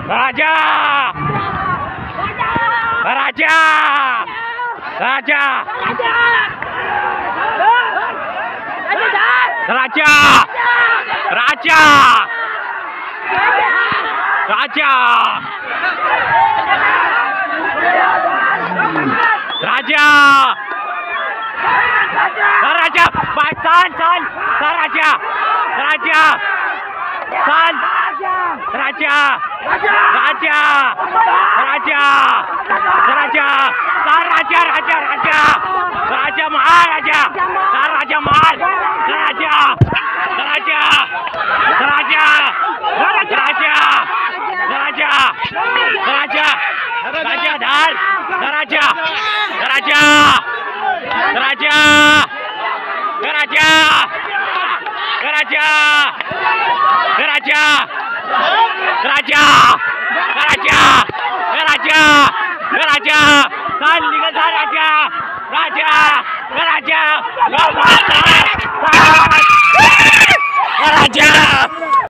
Raja, Raja, Raja, Raja, Raja, Raja, Raja, Raja, San, Raja, Raja, San, Raja, Raja, Raja, Raja, Raja, Raja, Raja Mahal, Raja, Raja Mahal, Raja, Raja, Raja, Raja, Raja, Raja, Raja Dhar, Raja, Raja, Raja, Raja, Raja, Raja, Raja, Raja, Raja, Raja, San, Raja, Raja, Raja, Raja,